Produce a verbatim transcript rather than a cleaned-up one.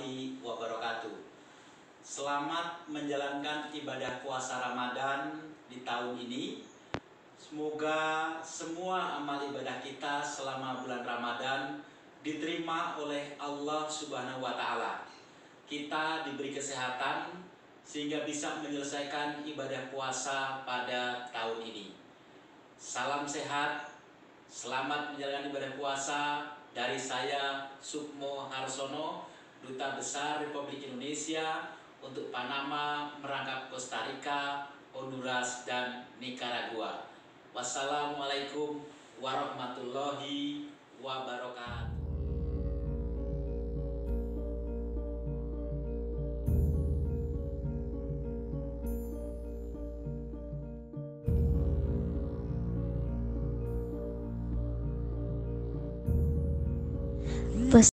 warahmatullahi wabarakatuh. Selamat menjalankan ibadah puasa Ramadan di tahun ini. Semoga semua amal ibadah kita selama bulan Ramadan diterima oleh Allah Subhanahu wa Ta'ala. Kita diberi kesehatan sehingga bisa menyelesaikan ibadah puasa pada tahun ini. Salam sehat, selamat menjalankan ibadah puasa dari saya Sukmo Harsono, Duta Besar Republik Indonesia untuk Panama, merangkap Costa Rica, Honduras, dan Nicaragua. Wassalamualaikum warahmatullahi wabarakatuh.